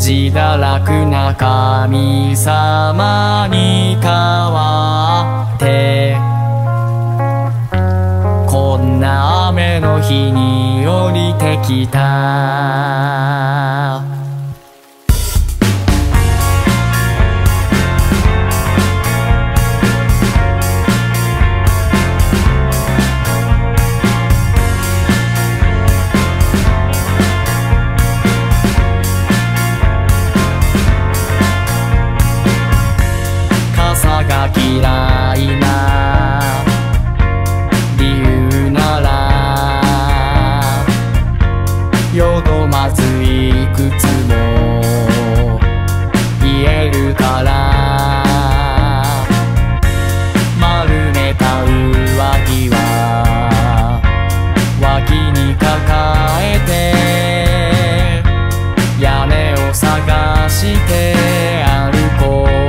自堕落な神様に代わってこんな雨の日に降りてきた。傘が嫌いな理由ならよどまずいくつも言えるから、丸めた上着は脇に抱えて屋根を探して歩こう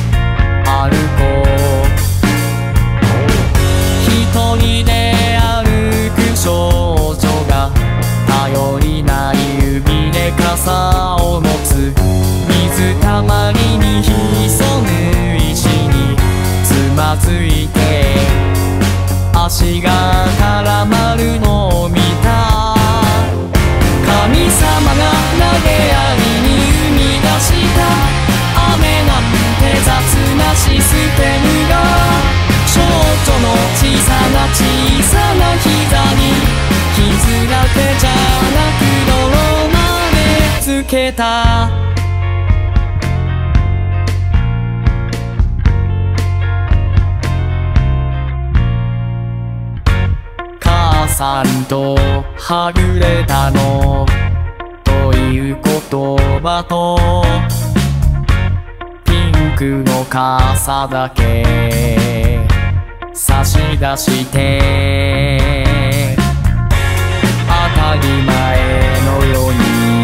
一人で歩く少女が頼りない指で傘を持つ。水たまりに潜む石につまずいて足が絡まるのを見た。神様が投げやりに生み出した雨なんて雑なシステムが少女の小さな膝に傷だけじゃなく泥までつけた。母さんとはぐれたのという言葉とピンクの傘だけ差し出して当たり前のように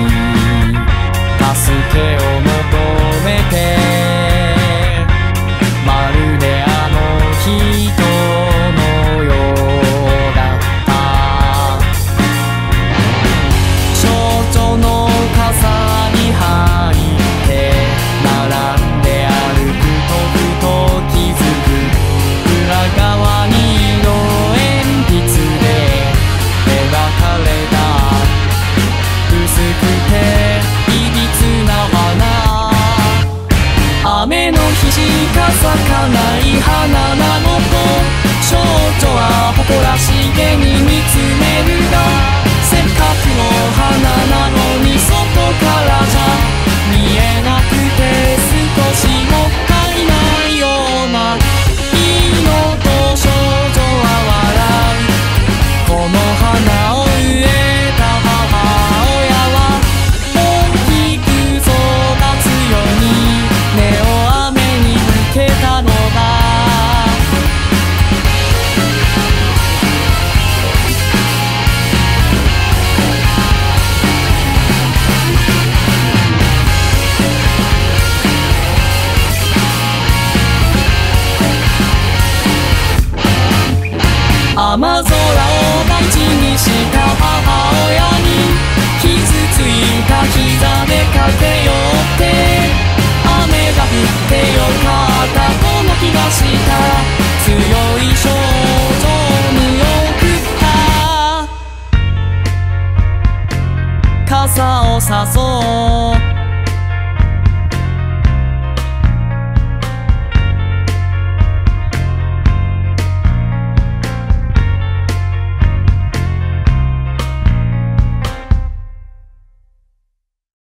助けを求めて、まるであの人のようだった。少女の傘に入って並んで歩くとふと気づく。裏側に色鉛筆で描かれた薄くていびつな花。雨の日しか咲かない花なのと少女は誇らしげに見つめるが、せっかくの花なのに外からじゃ見えなくて少しもったいないような。少女は笑う。この花を植えた母親は大きく育つように根を雨に向けたのだ。雨空を大事にした母親に傷ついた膝で駆け寄って雨が降ってよかったとの気がした。強い少女に送った傘を誘う